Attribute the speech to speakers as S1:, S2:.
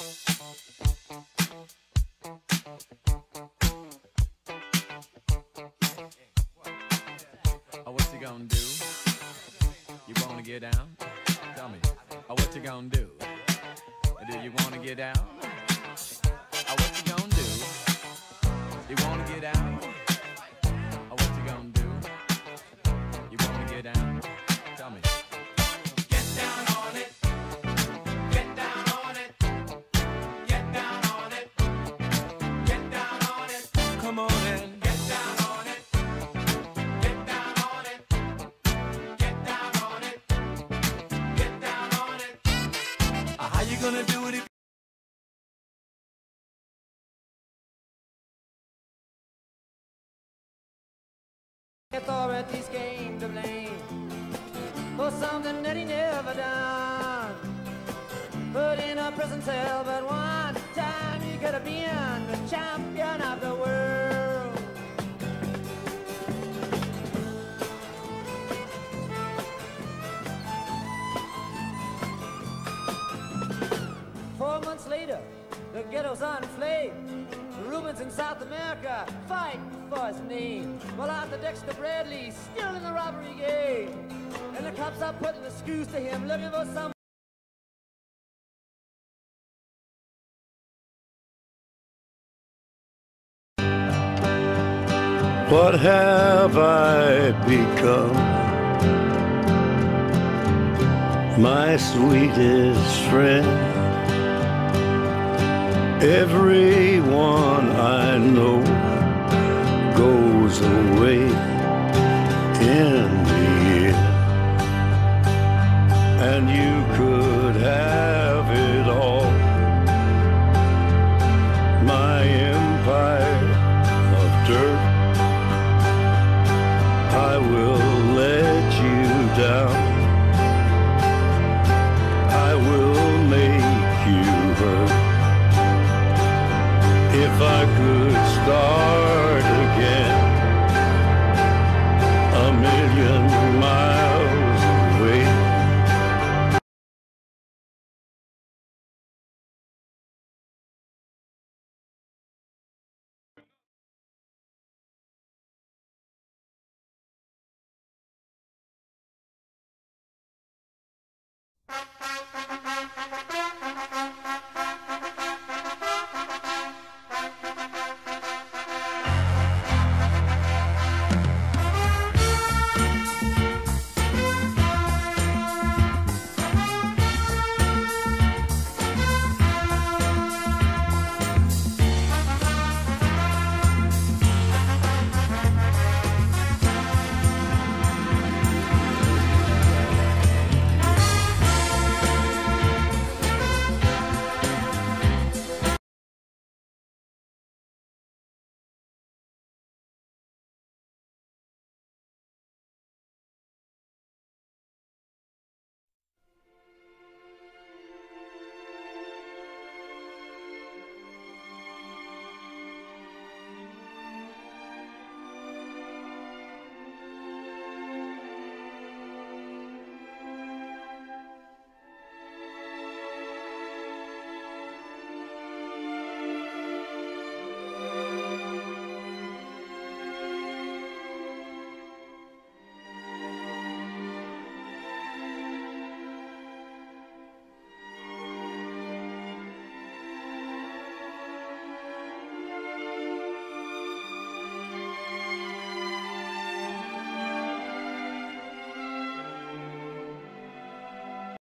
S1: Oh, what you gonna do? You wanna get down? Tell me. Oh, what you gonna do? Do you wanna get down? Oh, what you gonna do? You wanna get down? Oh, what you gonna do? You wanna get down? Tell me. Get down on it. Get down on it. Get down on it. Get down on it. Come on in. Get down on it. Get down on it. Get down on it. Get down on it. How you gonna do it if
S2: authorities came to blame for something that he never done. Put in a prison cell, but one time he could have been the champion of the world. 4 months later, the ghetto's on flame. Rubens in South America fighting for his name. Well, Arthur Dexter Bradley still in the robbery game, and the cops are putting the screws to him, looking for some.
S3: What have I become? My sweetest friend. Everyone I know goes away in the end, and you could have it all. My empire of dirt, I will let you down. I will make you hurt. If I could start